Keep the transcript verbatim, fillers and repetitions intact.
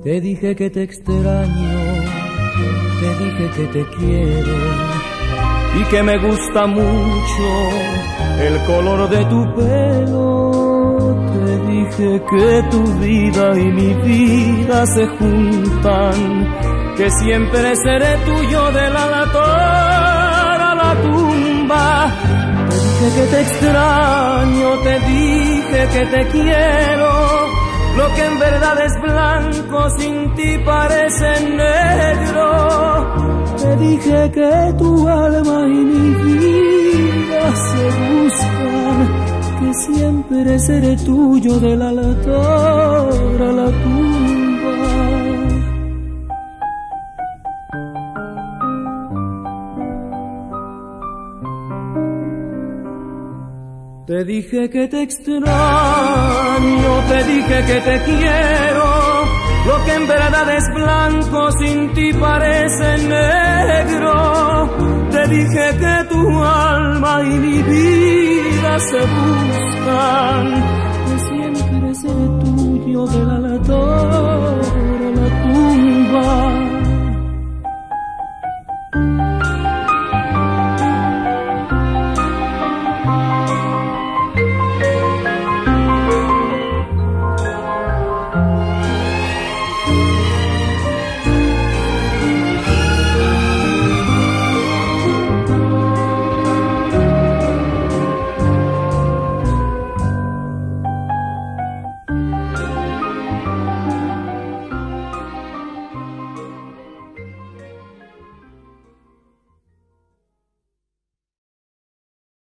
Te dije que te extraño, te dije que te quiero y que me gusta mucho el color de tu pelo. Te dije que tu vida y mi vida se juntan, que siempre seré tuyo del altar a la tumba. Te dije que te extraño, te dije que te quiero. Lo que en verdad es blanco sin ti parece negro. Te dije que tu alma y mi vida se buscan, que siempre seré tuyo del altar a la tumba. Te dije que te extraño, te dije que te quiero. Lo que en verdad es blanco sin ti parece negro. Te dije que tu alma y mi vida se buscan, que siempre seré tuyo de